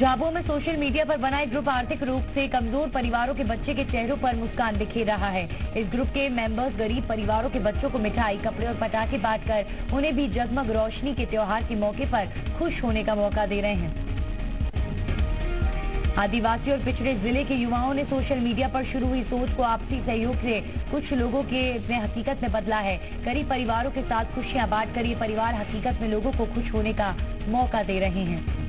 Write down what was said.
झाबुआ में social media पर बना एक ग्रुप आर्थिक रूप से कमजोर परिवारों के बच्चे के चेहरों पर मुस्कान बिखेर रहा है। इस ग्रुप के मेंबर्स गरीब परिवारों के बच्चों को मिठाई, कपड़े और पटाखे बांटकर उन्हें भी जगमग रोशनी के त्योहार के मौके पर खुश होने का मौका दे रहे हैं। आदिवासी और पिछड़े जिले के युवाओं ने सोशल मीडिया पर शुरू हुई सोच को आपसी सहयोग से कुछ लोगों के हकीकत में बदला है। गरीब परिवारों के साथ खुशियां बांटकर ये परिवार हकीकत में लोगों को खुश होने का मौका दे रहे हैं।